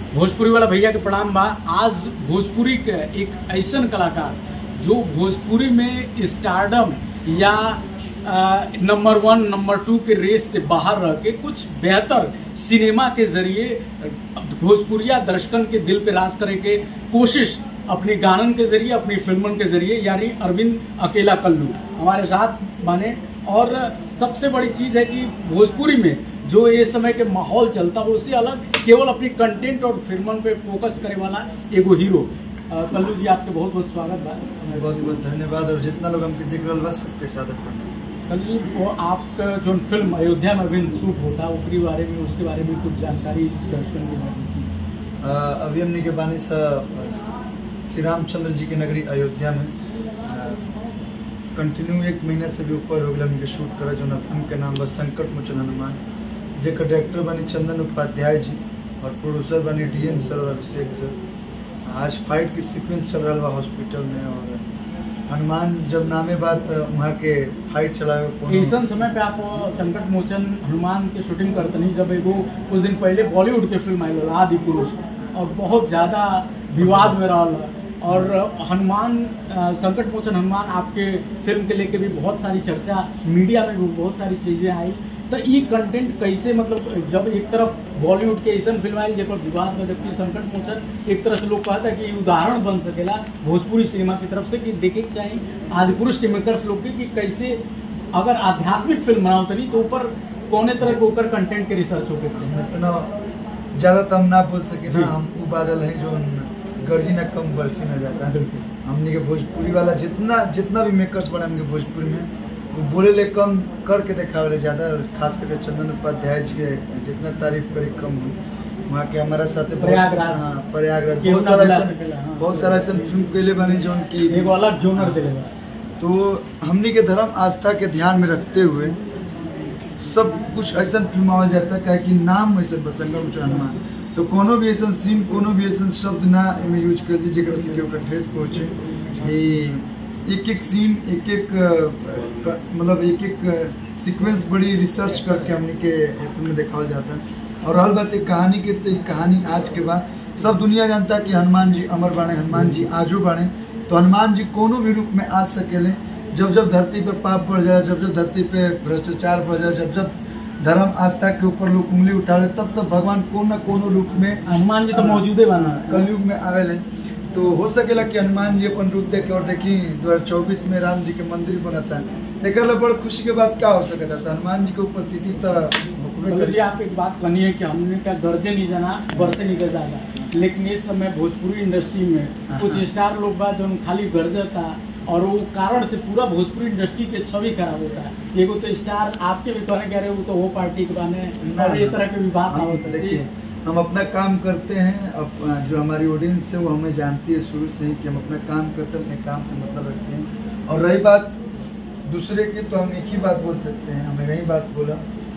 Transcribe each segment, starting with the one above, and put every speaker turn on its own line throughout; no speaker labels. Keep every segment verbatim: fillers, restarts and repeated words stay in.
भोजपुरी वाला भैया के प्रणाम बा। आज भोजपुरी के एक ऐसन कलाकार जो भोजपुरी में स्टारडम या नंबर वन नंबर टू के रेस से बाहर रह के कुछ बेहतर सिनेमा के जरिए भोजपुरिया दर्शकन के दिल पे राज करे के कोशिश अपनी गानन के जरिए अपनी फिल्मन के जरिए यानी अरविंद अकेला कल्लू हमारे साथ बने। और सबसे बड़ी चीज़ है कि भोजपुरी में जो ये समय के माहौल चलता है उससे अलग केवल अपनी कंटेंट और फिल्मन पे फोकस करे वाला एगो हीरो। कल्लू जी आपके बहुत बहुत स्वागत बा।
बहुत बहुत धन्यवाद। और जितना लोग हमके देख रहा बस सबके साथ
कल्लू जी वो आपका जो फिल्म अयोध्या में अरविंद शूट होता है उसके बारे में उसके बारे में कुछ जानकारी दर्शकों को दी।
अभी हमने के बानी सा श्री रामचंद्र जी की नगरी अयोध्या में कंटिन्यू एक महीने से भी ऊपर हो गया हमने शूट करा जो ना फिल्म के नाम बस संकट मोचन हनुमान, जेकर डायरेक्टर बनी चंदन उपाध्याय जी और प्रोड्यूसर बनी डीएम सर और अभिषेक सर। आज फाइट की सीक्वेंस चल रहा है हॉस्पिटल में और हनुमान जब नामे बात वहाँ के फाइट चला
ऐसा समय पे आप संकट मोचन हनुमान के शूटिंग करते नहीं जब एगो कुछ दिन पहले बॉलीवुड के फिल्म आई आदि पुरुष और बहुत ज़्यादा विवाद में रहा और हनुमान संकट मोचन हनुमान आपके फिल्म के लेके भी बहुत सारी चर्चा मीडिया में भी बहुत सारी चीज़ें आई। तो ये कंटेंट कैसे मतलब जब एक तरफ बॉलीवुड के ऐसा फिल्म आई जब विवाद में जबकि संकट मोचन एक तरह से लोग कहता है कि उदाहरण बन सकेला भोजपुरी सिनेमा की तरफ से कि देखे के चाहिए आदि पुरुष के मेकर्स लोग की कि कैसे अगर आध्यात्मिक फिल्म बनाओ तरी तो ऊपर कौने तरह के ऊपर कंटेंट के रिसर्च होते
इतना ज़्यादा तो हम ना बोल सके ना। हम वो बादल हैं जो गर्जी ना कम बरसी ना जाता है। हमने के भोजपुरी वाला जितना जितना भी मेकर्स बना हमने भोजपुरी में वो बोले ले कम करके देखा वाले ज़्यादा और खास करके चंदन उपाध्याय जी के जितना तारीफ करे कम हुई। वहाँ के हमारा साथ
प्रयागराज
प्रयागराज बहुत सारा बहुत सारा ऐसा फिल्म के लिए बने जो उनकी
एगो अलग जोनर देगा।
तो हमने के धर्म आस्था के ध्यान में रखते हुए सब कुछ ऐसा फिल्मावल जाता है कि नाम ऐसा संकट मोचन हनुमान तो कोनो भी ऐसा सीन कोनो भी ऐसा शब्द ना में यूज कर दी जेकर से केहू ठेस पहुँचे। एक एक सीन एक एक मतलब एक एक सीक्वेंस बड़ी रिसर्च करके हमने के फिल्म में दिखाया जाता है। और हर बात एक कहानी के तो कहानी आज के बाद सब दुनिया जानता है कि हनुमान जी अमर बाणे हनुमान जी आजू बाणे तो हनुमान जी कोनो भी रूप में आ सकेले। जब जब धरती पे पाप बढ़ जाए जब जब धरती पे भ्रष्टाचार बढ़ जाए जब जब धर्म आस्था के ऊपर लोग उंगली उठा रहे तब तब भगवान को न कोनो रूप में
हनुमान जी तो मौजूदे बना
कलयुग में आवेले। तो हो सकेला कि हनुमान जी अपन रूप देखे और देखी दो हजार चौबीस में राम जी के मंदिर बनता है एक बड़ खुशी के बात क्या हो सकता था हनुमान जी की उपस्थिति तो
जी। आप एक बात कहनी है कि हमने क्या गर्जे नहीं जाना बरसे निकल जाना लेकिन इस समय भोजपुरी इंडस्ट्री में कुछ स्टार लोग बात जो खाली गर्जे था और वो कारण से पूरा भोजपुरी इंडस्ट्री के छवि खराब होता है। एगो तो स्टार आपके भी कहने कह रहे हो तो वो पार्टी के बाने और ये तरह के विवाद होते हैं।
देखिए हम अपना काम करते हैं अब जो हमारी ऑडियंस है वो हमें जानती है शुरू से ही कि हम अपना काम करते हैं अपने काम से मतलब रखते हैं। और रही बात दूसरे की तो हम एक ही बात बोल सकते हैं हमें यही बात बोला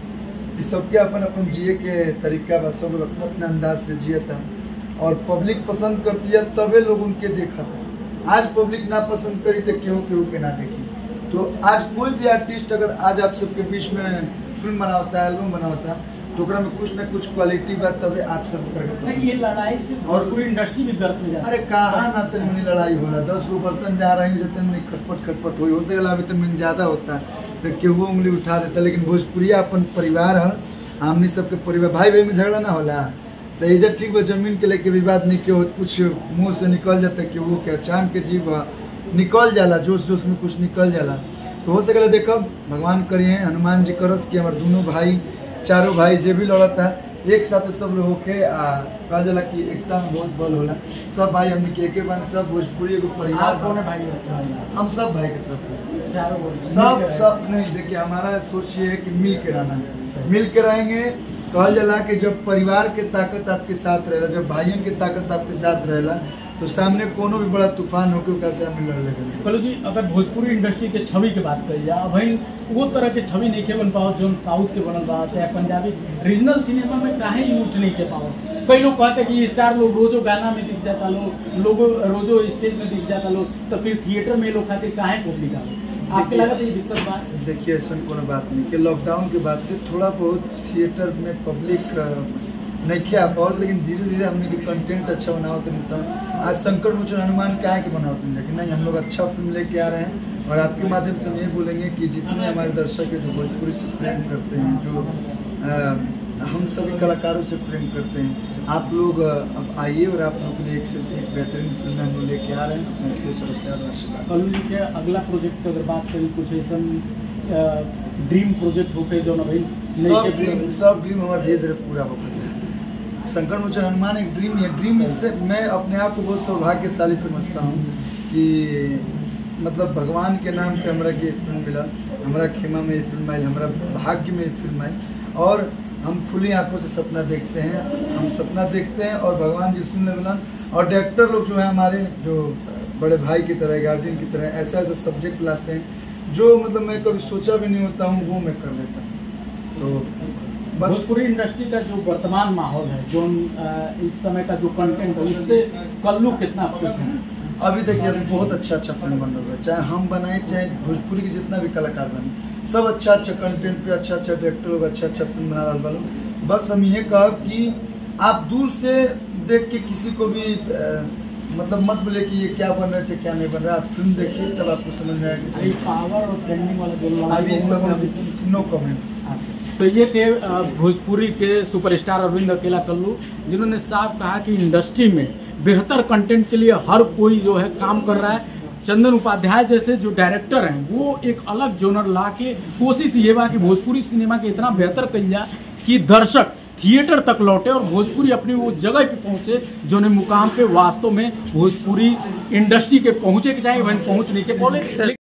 कि सबके अपन अपन जिए के तरीका बस सब लोग अपने अपने अंदाज से जिए था और पब्लिक पसंद करती है तबे लोग उनके देखा था। आज पब्लिक ना पसंद करी तो केहू केहू के ना देखी। तो आज कोई भी आर्टिस्ट अगर आज आप सबके बीच में फिल्म बना होता है एल्बम बना होता है तो में कुछ ना कुछ क्वालिटी बात तबे आप सब करके
ये लड़ाई से और पूरी इंडस्ट्री भी दर्द में जाती है।
अरे कहाँ ना तन मनी लड़ाई हो रहा दस गो बर्तन जा रहे हैं जितने मनी खटपट खटपट हुई हो सकेला अभी तन मनी ज़्यादा होता है तो केहू उंगली उठा देता। लेकिन भोजपुरिया अपन परिवार है हमने सबके परिवार भाई भाई में झगड़ा ना होला तो ये ठीक बा जमीन के लेके विवाद नहीं क्यों कुछ मुंह से निकल जाता है कि वो क्या चांद के जीव निकल जाला जोश जोश में कुछ निकल जाला। तो हो सकेला देखब भगवान करिए हनुमान जी करस कि हमारे दोनों भाई चारों भाई जे भी लड़ता एक साथ सब लोग होके कहा जाला कि एकता में बहुत बल होला। सब भाई हमने के एक बार सब भोजपुरी को परिवार
भाई
हम सब भाई के तरफ सब सब नहीं देखिए हमारा सोच ये है कि मिल के रहना है मिल के रहेंगे। कहल जाला कि जब परिवार के ताकत आपके साथ रहेला जब भाइयों की ताकत आपके साथ रहेला तो सामने कोनो भी बड़ा तूफान होकर कैसे हमें लड़ लेगा।
कल्लू जी अगर भोजपुरी इंडस्ट्री के छवि की बात करी जाए भाई वो तरह के छवि नहीं के बन पाओ जो साउथ के बनल रहा चाहे पंजाबी रीजनल सिनेमा में काहे यूज नहीं के पाओ। कई लोग कहते कि स्टार लोग रोजो गाना में दिख जाता लोग लोग रोजो स्टेज में दिख जाता लोग तो फिर थिएटर में लोग खातिर काहे पब्लिक आ आपके लगा ये दिक्कत बात।
देखिए ऐसा कोनो बात नहीं कि लॉकडाउन के बाद से थोड़ा बहुत थिएटर में पब्लिक नहीं क्या पाओ, लेकिन धीरे धीरे हमने के कंटेंट अच्छा बनाओ तो नहीं समझ। आज संकट मोचन हनुमान क्या है कि बनाओ तुम लेकिन नहीं, हम लोग अच्छा फिल्म लेके आ रहे हैं और आपके माध्यम से हम ये बोलेंगे कि जितने हमारे दर्शक है जो भोजपुरी से प्रेम करते हैं, जो आ, हम सभी कलाकारों से प्रेम करते हैं, आप लोग अब आइए और आप लोग के लिए एक से एक बेहतरीन फिल्म हम लोग लेके आ रहे हैं।
कल के अगला प्रोजेक्ट अगर बात करें कुछ ऐसा ड्रीम प्रोजेक्ट होके जो ना भाई
सब ड्रीम सब ड्रीम हमारा धीरे धीरे पूरा हो गया है। संकट मोचन हनुमान एक ड्रीम है। ड्रीम इससे मैं अपने आप को बहुत सौभाग्यशाली समझता हूँ कि मतलब भगवान के नाम पे हमरा की फिल्म मिला, हमारा खेमा में ये फिल्म आई, हमारा भाग्य में ये फिल्म आई और हम खुली आंखों से सपना देखते हैं, हम सपना देखते हैं और भगवान जी सुन लेवलन और डायरेक्टर लोग जो है हमारे जो बड़े भाई की तरह, गार्जियन की तरह ऐसा ऐसा सब्जेक्ट लाते हैं जो मतलब मैं कभी सोचा भी नहीं होता हूँ, वो मैं कर लेता हूँ। तो बस
भोजपुरी इंडस्ट्री का जो वर्तमान माहौल है, जो इस समय का जो कंटेंट है, उससे कल्लू कितना खुश है?
अभी देखिए अभी बहुत अच्छा अच्छा फिल्म बन रहा है, चाहे हम बनाए चाहे भोजपुरी के जितना भी कलाकार बने, सब अच्छा अच्छा कंटेंट पे अच्छा अच्छा डायरेक्टर लोग अच्छा अच्छा फिल्म बना रहा है। बस हम ये कह कि आप दूर से देख के किसी को भी आ, मतलब मत बोले कि ये क्या बन रहा है क्या नहीं बन रहा है, आप फिल्म देखिए तब आपको समझ में आएगा।
पावर और ट्रेंडिंग वाला जो
अभी सब नो कमेंट्स।
तो ये थे भोजपुरी के सुपरस्टार अरविंद अकेला कल्लू, जिन्होंने साफ कहा कि इंडस्ट्री में बेहतर कंटेंट के लिए हर कोई जो है काम कर रहा है। चंदन उपाध्याय जैसे जो डायरेक्टर हैं वो एक अलग जोनर ला के कोशिश ये बा कि भोजपुरी सिनेमा के इतना बेहतर कल जाए कि दर्शक थिएटर तक लौटे और भोजपुरी अपनी वो जगह पे पहुंचे जो ने मुकाम पे वास्तव में भोजपुरी इंडस्ट्री के पहुंचे के चाहे वहीं पहुंच नहीं के बोले।